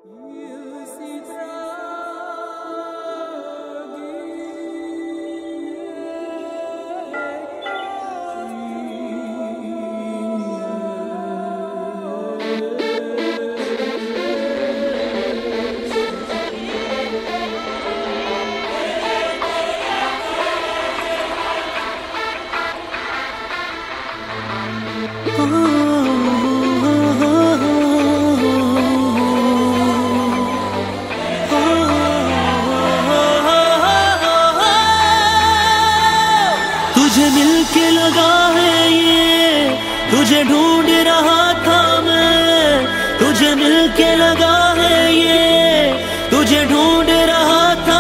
तुझे मिलके लगा है ये, तुझे ढूंढ रहा था मैं। तुझे मिलके लगा है ये, तुझे ढूंढ रहा था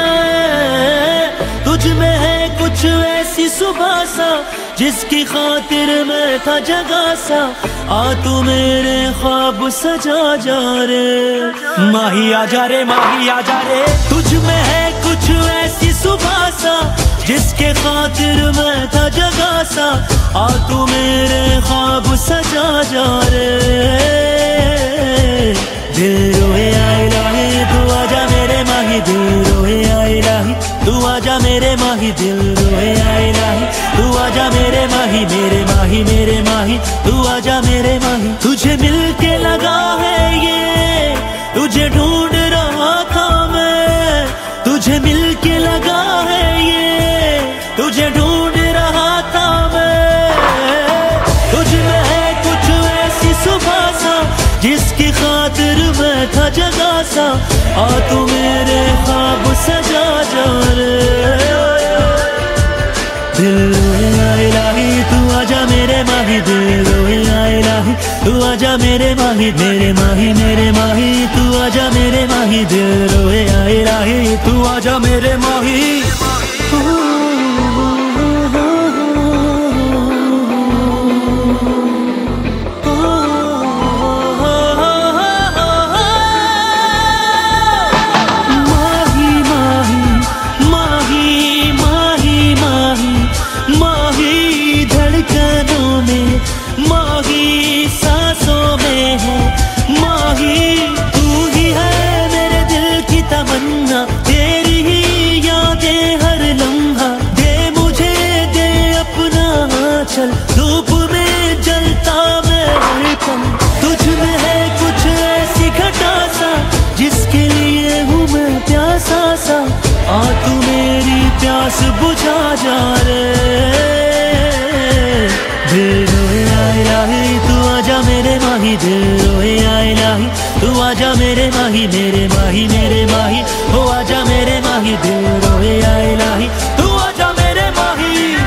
मैं। तुझ में है कुछ ऐसी सुबह सा, जिसकी खातिर मैं था जगा सा। आ तू मेरे ख्वाब सजा जा रे, माही आजा रे, माही आजा रे। तुझ में है कुछ ऐसी सुबह सा, जिसके खातिर मैं था जगा सा। आ तू मेरे ख्वाब सजा जा रे। दिल रोए आए लाही, तू आजा मेरे माही। दिल रोए आए लाही, तू आजा मेरे माही। दिल रोए आए लाही, तू आजा मेरे माही। मेरे माही, मेरे माही, तू आजा मेरे माही। तुझे मिलके लगा है ये, तुझे ढूंढ रहा था मैं। तुझे मिलके लगा है ये, तुझे ढूंढ रहा था मैं। तुझ में है कुछ ऐसी सुबह सा, जिसकी खातिर मैं था जगा सा। आ तू मेरे ख्वाब सजा जा रे। दिल रोए आए लाही, तू आजा मेरे माही। दिल रोए आए लाही, तू आजा मेरे माही। मेरे माही, मेरे माही, तू आजा मेरे माही। दिल रोए आए लाही, तू आजा मेरे माही। तेरी ही यादें हर लम्हा, दे मुझे दे अपना आंचल। धूप में जलता मैं हर पल, तुझ में है कुछ ऐसी घटा सा, जिसके लिए हूँ मैं प्यासा सा। आ तू मेरी प्यास बुझा जा रे। दिल रोए आए लाही, तू आजा मेरे माही। दिल रोए आए लाही, तू आजा मेरे माही। मेरे माही, मेरे माही, हो आजा मेरे माही। दिल रोए आए लाही, तू आजा मेरे माही।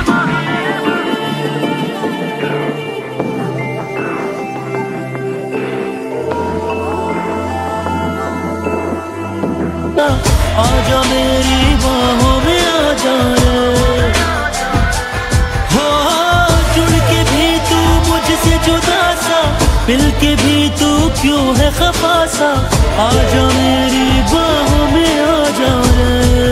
आजा मेरी बाहों में आजा रे। हो जुड़ के भी तू मुझसे जुदा सा, मिल के भी तू क्यों है खफा सा। आजा मेरी बाहों में आजा रे।